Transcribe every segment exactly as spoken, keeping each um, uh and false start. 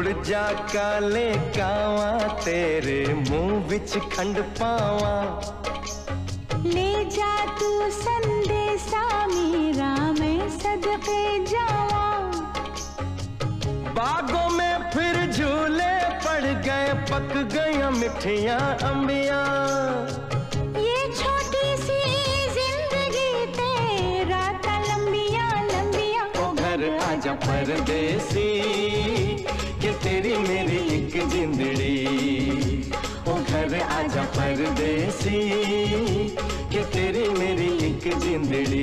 मुड़ जा काले कावा तेरे मुंह विच खंड पावा। ले जा तू संदेशा मेरा मैं सदके जावा। बागों में फिर झूले पड़ गए पक गया मिठियां अंबिया। ये छोटी सी जिंदगी तेरा ता लंबिया लंबिया। ओ घर आजा परदेसी कि तेरी मेरी एक जिंदड़ी। ओ घर आजा परदेसी कि तेरी मेरी एक जिंदड़ी।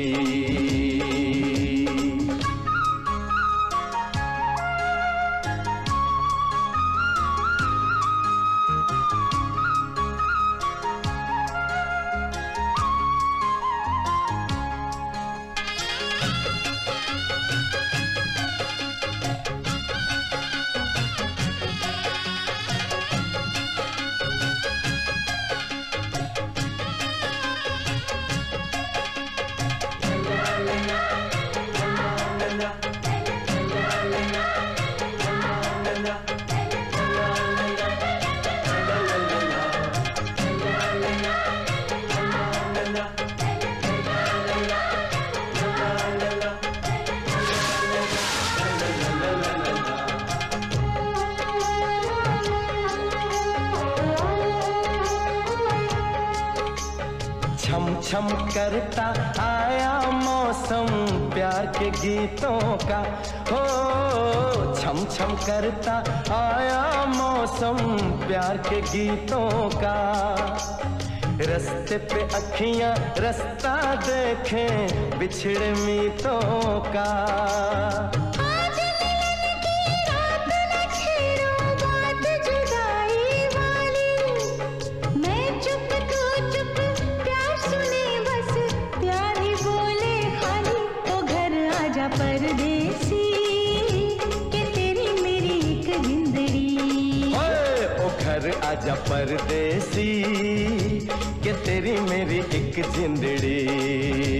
छम छम करता आया मौसम प्यार के गीतों का। हो छम छम करता आया मौसम प्यार के गीतों का। रस्ते पे अखियां रास्ता देखें बिछड़े मीतों का। परदेसी के तेरी मेरी एक जिंदड़ी। ओ घर आजा परदेसी के तेरी मेरी एक जिंदड़ी।